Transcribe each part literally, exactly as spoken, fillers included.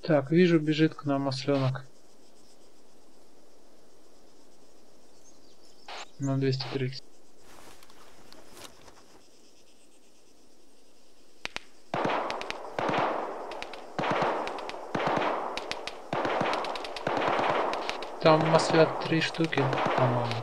Так, вижу, бежит к нам осленок. На двести тридцать. Там маслят три штуки, по-моему.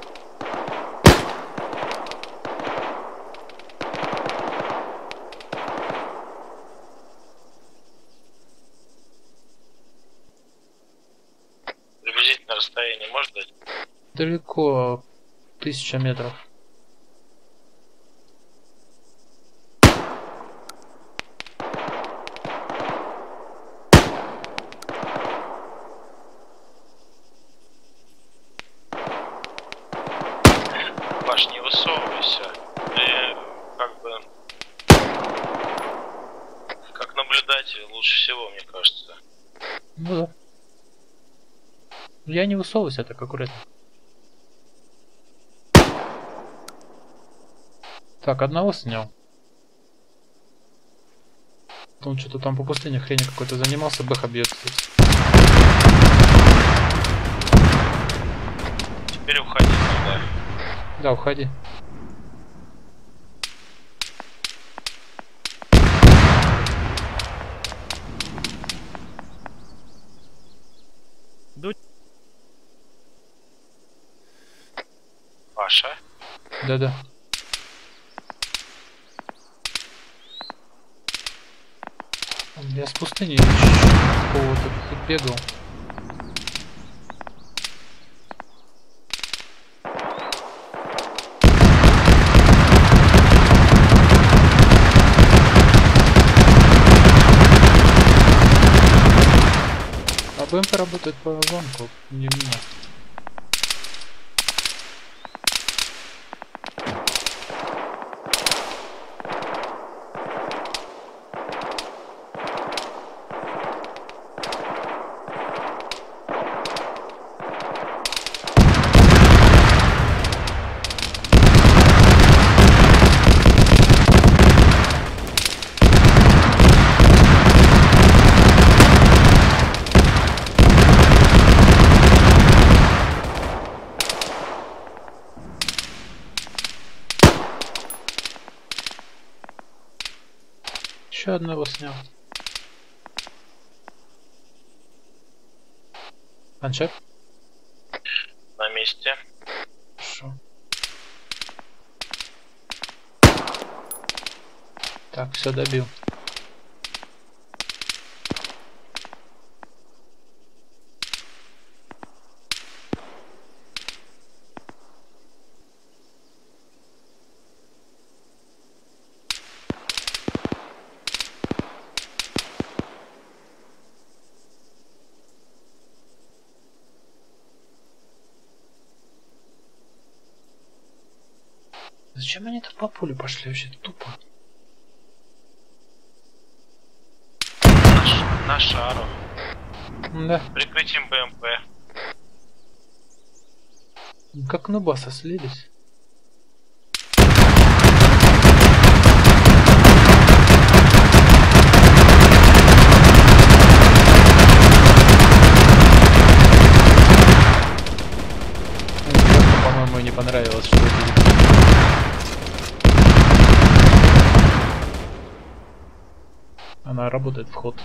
Приблизительно расстояние может дать? Далеко, тысяча метров. Паш, не высовывайся. Ты как бы как наблюдатель лучше всего, мне кажется. Ну да. Я не высовываюсь, а так аккуратно. Так, одного снял. Он что-то там по пустыне хрень какой-то занимался, бэха бьет, кстати. Теперь уходи туда. Да, уходи. Паша? Да-да. Я с пустыни какого-то тут бегал. А БМП работает по звонку, не меня. Еще одного снял. Анчар? На месте. Хорошо. Так, все добил. Зачем они так по полю пошли? Вообще тупо. На, ш... на шару. Да. Прикрытием БМП. Как на баса слились. По-моему, не понравилось, что это. Она работает в ход.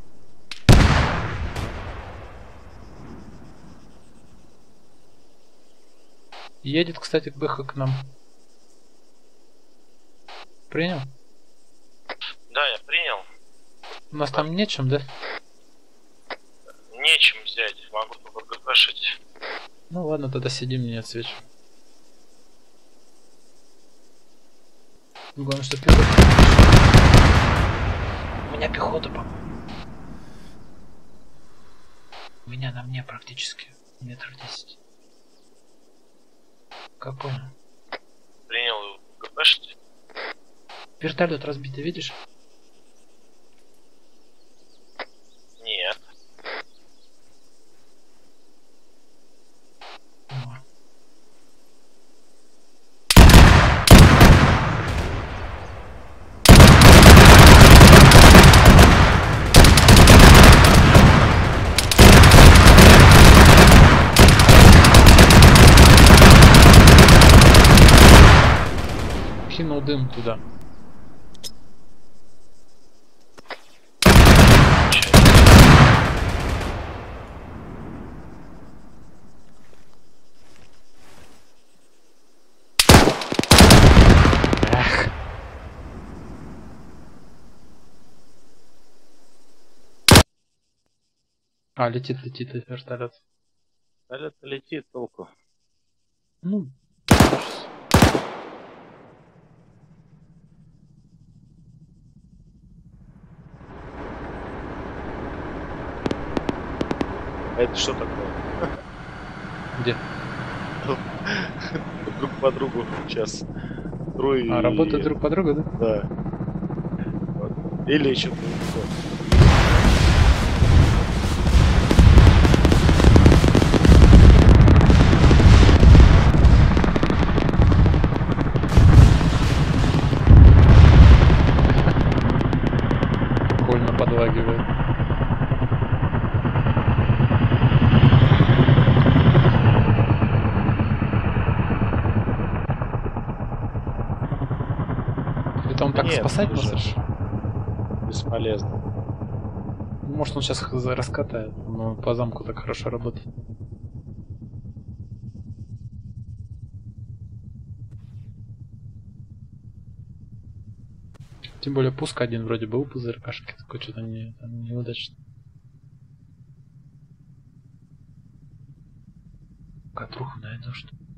Едет, кстати, Бэха к нам. Принял? Да, я принял. У нас там нечем, да? Нечем взять, могу только ГПшить. Ну ладно, тогда сидим, не отсвечу. Главное, что пехота. У меня пехота, по-моему. У меня на мне практически метров десять. Как понял? Принял ГПшить. Вертолет разбитый, видишь? Нет. кинул дым туда. Эх. А, летит, летит вертолет. Вертолет летит, толку. Ну, А это что такое? где? Друг по другу сейчас. Трое. А, работают друг по другу, да? Да. Вот. Или еще другое. Больно подлагивает. Это он так Нет, спасать уже можешь? Бесполезно. Может он сейчас раскатает, но по замку так хорошо работает. Тем более пуск один вроде был по ЗРКшке, такой что-то не, там, неудачно. Катруху найду, что ли?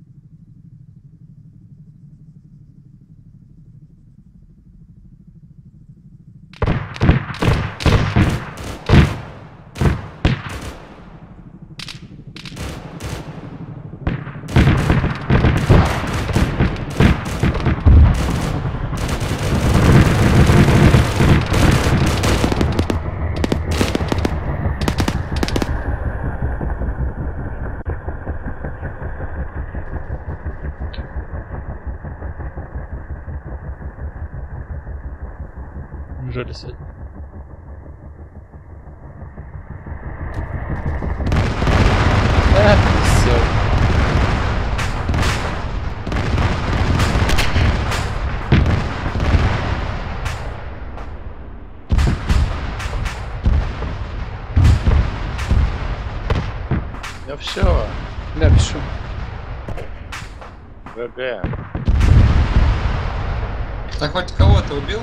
Неужели сегодня? А, все. Да все. Да, пишу. ГГ. Так хоть кого-то убил?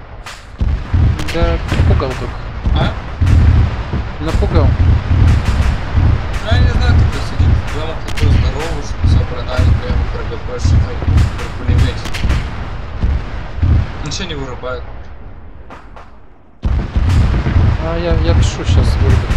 Да, напугал только. А? Напугал. Ну я не знаю, кто сидит. Дома такой здоровый, что все брональненько, ему про ГПшек, про пулеметик. Ничего не вырубает. А я, я пишу сейчас, говорю.